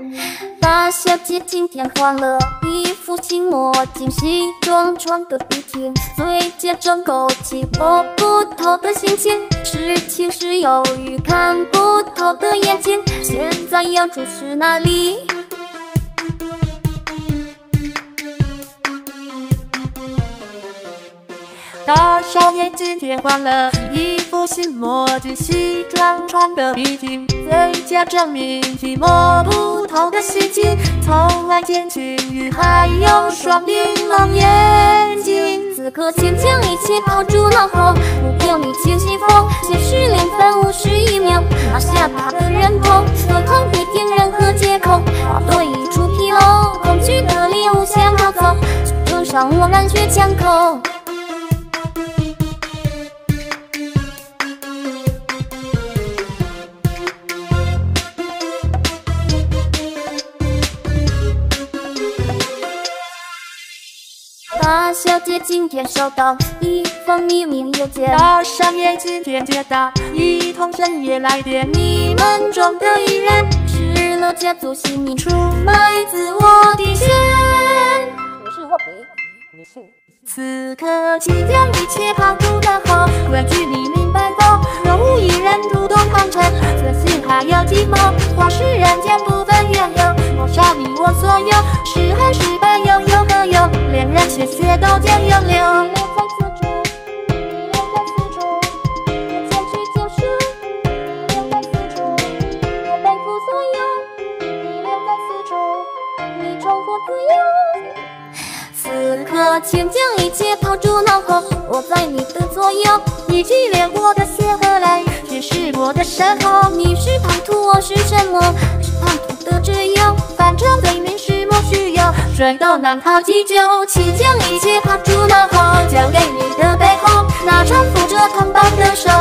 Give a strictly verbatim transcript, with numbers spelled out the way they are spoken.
大小姐今天换了一副新墨镜，西装穿得笔挺，最接正勾起摸不透的心情，是情是忧郁看不透的眼睛，现在要注视哪里？ 大少爷今天换了一副新墨镜，西装穿得笔挺，最佳证明其摸不透的心情，从来见情侣还有双柠檬眼睛。 此刻请将一切抛诸脑后，不用你清晰风，现实两分五十一秒，拿下他的人头，何况一点任何借口，话对一出纰漏，恐惧的猎物想逃走，就让我染血枪口。大小姐今天收到一封匿名邮件， 大少爷今天接到一通深夜来电，你们中的一人失了家族性命，出卖自我底线。 你是我比你是。 此刻请将一切抛诸脑后，问句你明白否？若无一人主动坦诚，此心还有寂寞，或是人间不分缘由，抹杀你我所有，是恨是悲又有何用？恋人鲜血都将永留。 此刻请将一切抛诸脑后，我在你的左右， 你纪念我的血和泪，却是我的身后。 你是叛徒，我是什么？是叛徒的挚友， 反正对面是莫须有，谁都难逃急救。请将一切抛诸脑后，交给你的背后，那搀扶着同伴的手。